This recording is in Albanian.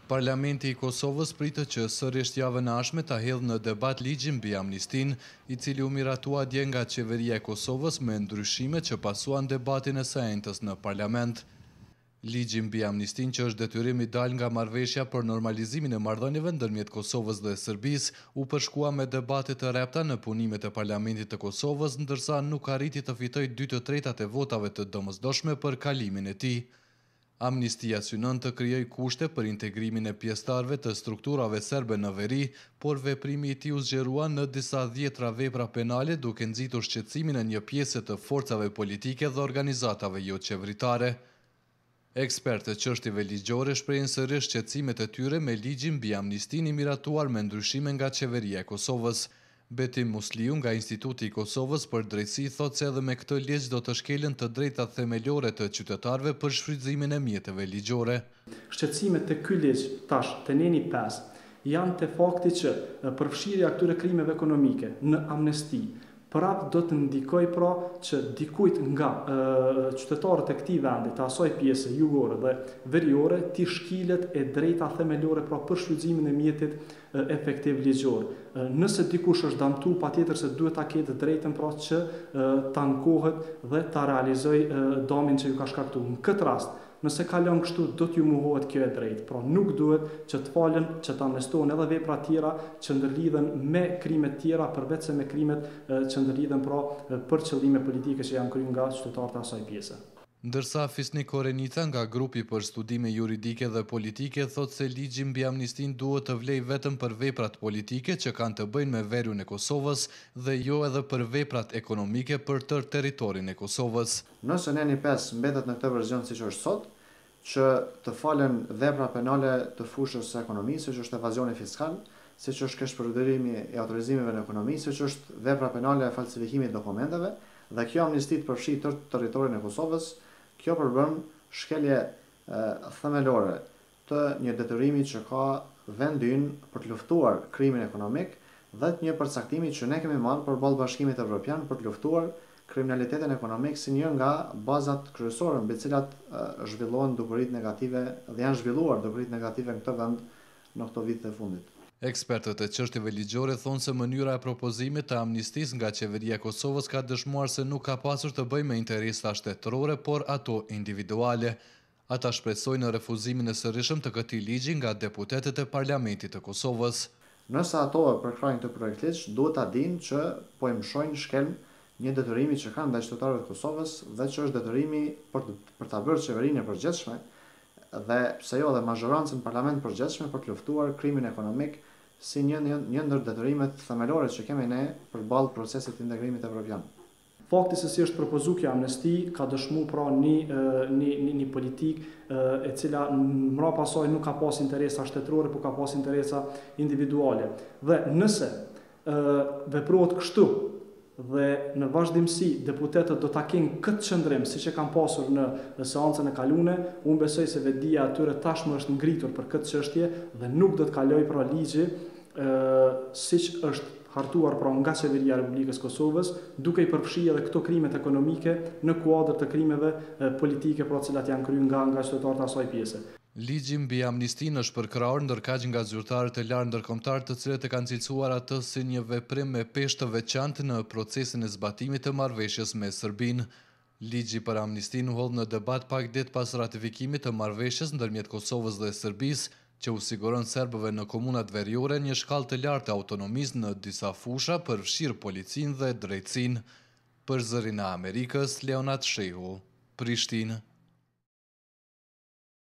Parlamenti i Kosovës pritet që sërish javën e ardhshme ta hedhë në debat ligjin mbi amnistinë, i cili u miratua dje nga qeveria e Kosovës me ndryshime që pasuan debatin e së enjtes në Parlament. Ligji mbi amnistinë, që është detyrim i dal nga marrëveshja për normalizimin e marrëdhënieve ndërmjet Kosovës dhe Serbisë, u përshkua me debate të rrepta në punimet e Parlamentit të Kosovës, ndërsa nuk arriti të fitojë 2/3 e votave të domosdoshme për kalimin e tij. Amnistia synon të krijojë kushte për integrimin e pjesëtarëve të strukturave serbe në veri, por veprimi i tij u zgjerua në disa dhjetra vepra penale, duke nxitur shqetësimin e një pjese të forcave politike dhe organizatave jo qeveritare. Ekspertët çështjeve ligjore shprehin sërish shqetësimet e tyre me ligjin mbi amnistinë i miratuar me ndryshime nga qeveria e Kosovës. Betim Musliu nga Instituti i Kosovës për drejtësi thotë se edhe me këtë ligj do të shkelen të drejtat themelore të qytetarëve për shfrytëzimin e mjeteve ligjore. Shqetësimet të ky ligj tash te neni 5 janë te fakti që përfshirja këtyre krimeve ekonomike në amnesti prap do të ndikoj pra që dikujt nga qytetarët e këtij vendi, të asaj pjese jugore dhe veriore, ti shkilet e drejta themelore pra për shfrytëzimin e mjetit efektiv ligjor. Nëse dikush është damtu, patjetër se duhet ta ketë drejtën pra që ta ankohet dhe ta realizojë damin që ju ka shkaktuar. Në këtë rast, nëse kalon kështu, do t'ju mohohet kjo e drejtë. Pra nuk duhet që të falen, që të amnestohen edhe vepra tjera që ndërlidhen me krimet tjera, përveç se me krimet që ndërlidhen pra për qëllime politike që janë kryer nga qytetarët e asaj pjese. Ndërsa Fisnik Korenica nga grupi për studime juridike dhe politike thotë se ligji mbi amnistinë duhet të vlejë vetëm për veprat politike që kanë të bëjnë me veriun e Kosovës dhe jo edhe për veprat ekonomike për tërë territorin e Kosovës. Nëse neni 5 mbetet në këtë verzion siç është sot, që të falen vepra penale të fushës së ekonomisë, siç është evazioni fiskal, siç është keshpërdorim i autorizimeve në ekonomi, siç është vepra penale e falsifikimit të dokumenteve, dhe kjo amnisti të përfshi tërë territorin e Kosovës, kjo përbën shkelje themelore të një detyrimi që ka vendi ynë për të luftuar krimin ekonomik dhe të një përcaktimi që ne kemi marrë përballë Bashkimit Evropian për të luftuar kriminalitetin ekonomik si një nga bazat kryesore mbi të cilat zhvillohen dukuritë negative dhe janë zhvilluar dukuritë negative në këtë vend në këto vite të fundit. Ekspertët e çështjeve ligjore thonë se mënyra e propozimit të amnistisë nga qeveria e Kosovës ka dëshmuar se nuk ka pasur të bëjë me interesa shtetërore, por ato individuale. Ata shpresojnë në refuzimin e sërishëm të këtij ligji nga deputetët e Parlamentit të Kosovës. Nëse ato përkrajnë këtë projekt ligj, duhet ta dinë që po i mshojnë shkelm një detyrimi që kanë ndaj qytetarëve të Kosovës dhe që është detyrimi për ta bërë qeverinë e përgjithshme dhe pse jo dhe mazhorancën Parlament përgjithshme për të luftuar krimin ekonomik si një ndër detyrimet themelore që kemi ne përballë procesit të integrimit evropian. Fakti se si është propozuar kjo amnesti ka dëshmuar pra një politikë e cila mbrapa pasaj nuk ka pas interesa shtetërore, por ka pas interesa individuale. Dhe nëse veprohet kështu dhe në vazhdimsi deputetët do ta kenë këtë qëndrim siç e kanë pasur në seancën e kaluar, unë besoj se vetdia atyre tashmë është ngritur për këtë çështje dhe nuk do të kalojë pra ligji siç është hartuar pra nga qeveria e Republikës Kosovës, duke i përfshirë edhe këto krimet ekonomike në kuadër të krimeve politike pra të cilat janë kryer nga qytetarët e asaj pjese. Ligji mbi amnistinë është përkrahur ndërkaq nga zyrtarët e lartë ndërkombëtar, të cilët e kanë cilësuar atë si një veprim me peshë të veçantë në procesin e zbatimit të marrëveshjes me Serbinë. Ligji për amnistinë u hodh në debat pak ditë pas ratifikimit të marrëveshjes ndërmjet Kosovës dhe Serbisë, që u siguron serbëve në komunat veriore një shkallë të lartë autonomisë në disa fusha, përfshirë policinë dhe drejtësinë. Për Zërin e Amerikës, Leonat Shehu, Prishtinë.